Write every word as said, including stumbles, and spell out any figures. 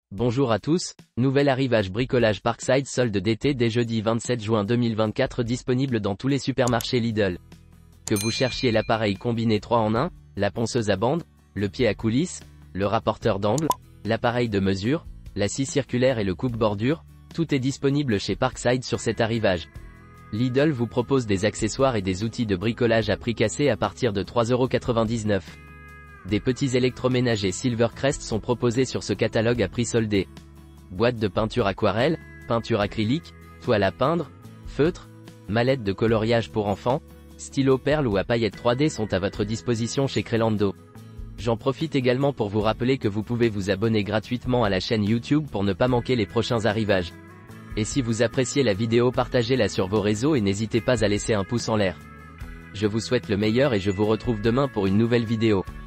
Bonjour à tous, nouvel arrivage bricolage Parkside solde d'été dès jeudi vingt-sept juin deux mille vingt-quatre disponible dans tous les supermarchés Lidl. Que vous cherchiez l'appareil combiné trois en un, la ponceuse à bande, le pied à coulisses, le rapporteur d'angle, l'appareil de mesure, la scie circulaire et le coupe-bordure, tout est disponible chez Parkside sur cet arrivage. Lidl vous propose des accessoires et des outils de bricolage à prix cassé à partir de trois euros quatre-vingt-dix-neuf. Des petits électroménagers Silvercrest sont proposés sur ce catalogue à prix soldé. Boîte de peinture aquarelle, peinture acrylique, toile à peindre, feutre, mallette de coloriage pour enfants, stylo perles ou à paillettes trois D sont à votre disposition chez Crelando. J'en profite également pour vous rappeler que vous pouvez vous abonner gratuitement à la chaîne YouTube pour ne pas manquer les prochains arrivages. Et si vous appréciez la vidéo, partagez-la sur vos réseaux et n'hésitez pas à laisser un pouce en l'air. Je vous souhaite le meilleur et je vous retrouve demain pour une nouvelle vidéo.